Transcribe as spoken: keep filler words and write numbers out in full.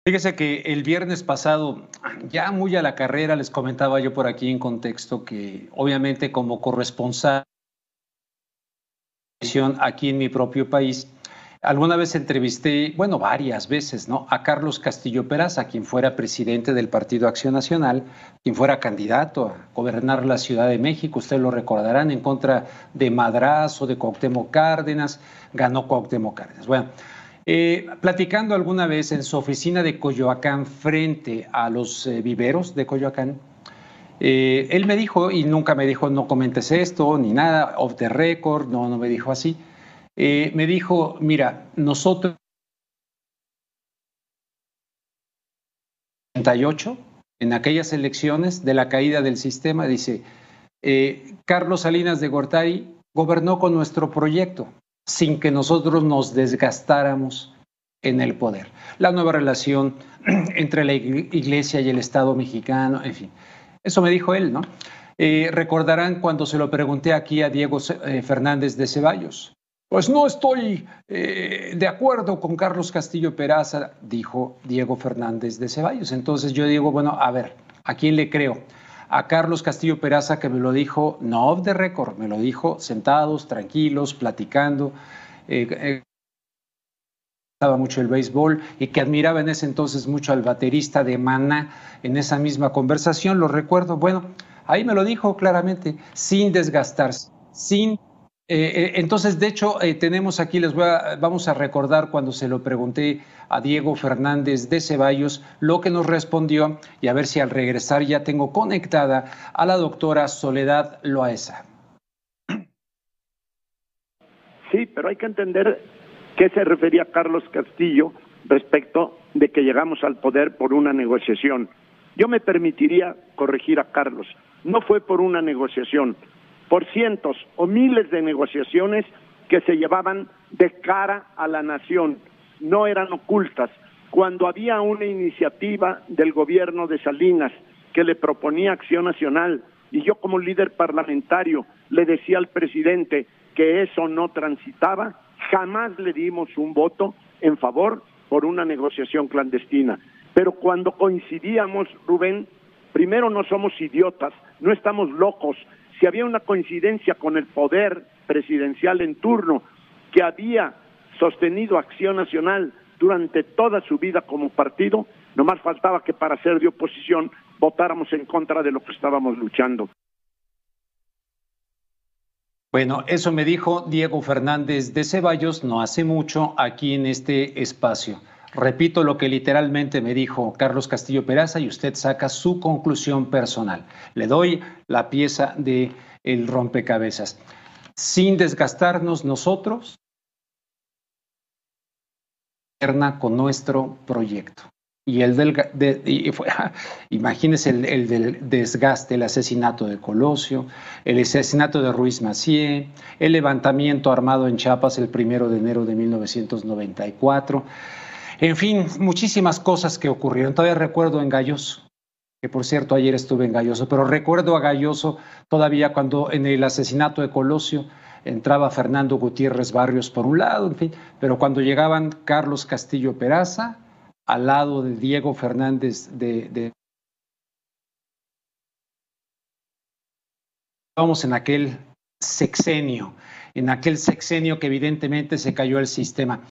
Fíjese que el viernes pasado, ya muy a la carrera, les comentaba yo por aquí en contexto que obviamente como corresponsal aquí en mi propio país, alguna vez entrevisté, bueno, varias veces, ¿no? A Carlos Castillo Peraza, quien fuera presidente del Partido Acción Nacional, quien fuera candidato a gobernar la Ciudad de México, ustedes lo recordarán, en contra de Madrazo, de Cuauhtémoc Cárdenas, ganó Cuauhtémoc Cárdenas. Bueno, eh, platicando alguna vez en su oficina de Coyoacán frente a los eh, viveros de Coyoacán, eh, él me dijo, y nunca me dijo no comentes esto, ni nada, off the record, no, no me dijo así, eh, me dijo, mira, nosotros en ochenta y ocho, en aquellas elecciones de la caída del sistema, dice, eh, Carlos Salinas de Gortari gobernó con nuestro proyecto, sin que nosotros nos desgastáramos en el poder. La nueva relación entre la iglesia y el Estado mexicano, en fin. Eso me dijo él, ¿no? Eh, recordarán cuando se lo pregunté aquí a Diego eh, Fernández de Ceballos. Pues no estoy eh, de acuerdo con Carlos Castillo Peraza, dijo Diego Fernández de Ceballos. Entonces yo digo, bueno, a ver, ¿a quién le creo? A Carlos Castillo Peraza, que me lo dijo, no off the record, me lo dijo sentados, tranquilos, platicando. Eh, eh, mucho el béisbol y que admiraba en ese entonces mucho al baterista de Maná en esa misma conversación, lo recuerdo, bueno, ahí me lo dijo claramente, sin desgastarse, sin... Eh, eh, entonces, de hecho, eh, tenemos aquí, les voy a, vamos a recordar cuando se lo pregunté a Diego Fernández de Ceballos, lo que nos respondió y a ver si al regresar ya tengo conectada a la doctora Soledad Loaesa. Sí, pero hay que entender qué se refería Carlos Castillo respecto de que llegamos al poder por una negociación. Yo me permitiría corregir a Carlos. No fue por una negociación, por cientos o miles de negociaciones que se llevaban de cara a la nación, no eran ocultas. Cuando había una iniciativa del gobierno de Salinas que le proponía Acción Nacional y yo como líder parlamentario le decía al presidente que eso no transitaba, jamás le dimos un voto en favor por una negociación clandestina. Pero cuando coincidíamos, Rubén, primero no somos idiotas, no estamos locos. Si había una coincidencia con el poder presidencial en turno que había sostenido Acción Nacional durante toda su vida como partido, nomás faltaba que para ser de oposición votáramos en contra de lo que estábamos luchando. Bueno, eso me dijo Diego Fernández de Ceballos no hace mucho aquí en este espacio. Repito lo que literalmente me dijo Carlos Castillo Peraza y usted saca su conclusión personal. Le doy la pieza de el rompecabezas. Sin desgastarnos nosotros, con nuestro proyecto. Y el del, de, y fue, imagínense el, el del desgaste, el asesinato de Colosio, el asesinato de Ruiz Massieu, el levantamiento armado en Chiapas el primero de enero de mil novecientos noventa y cuatro. En fin, muchísimas cosas que ocurrieron. Todavía recuerdo en Galloso, que por cierto ayer estuve en Galloso, pero recuerdo a Galloso todavía cuando en el asesinato de Colosio entraba Fernando Gutiérrez Barrios por un lado, en fin, pero cuando llegaban Carlos Castillo Peraza, al lado de Diego Fernández de, de... Vamos en aquel sexenio, en aquel sexenio que evidentemente se cayó el sistema.